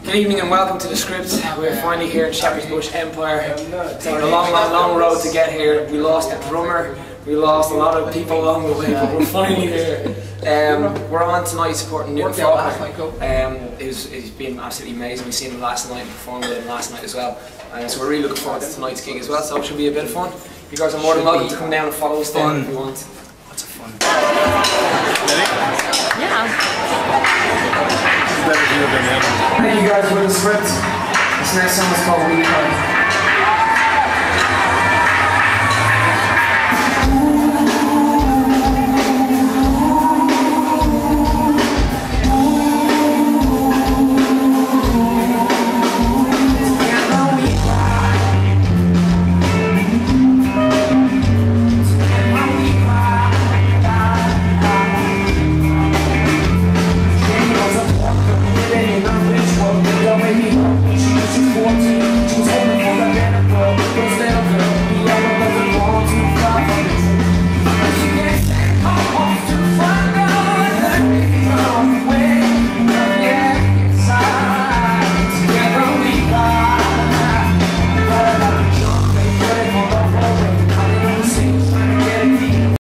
Good evening and welcome to The Script. We're finally here at Shepherd's Bush Empire. It's been a long road to get here. We lost a drummer, we lost a lot of people along the way, but we're finally here. We're on tonight supporting Newton Faulkner. He's been absolutely amazing. We've seen him last night and performed with him last night as well. So we're really looking forward to tonight's gig as well, so it should be a bit of fun. You guys are more than welcome to come down and follow us down if you want. Lots of fun. Thank you guys for The Script. This next song is called We Cry.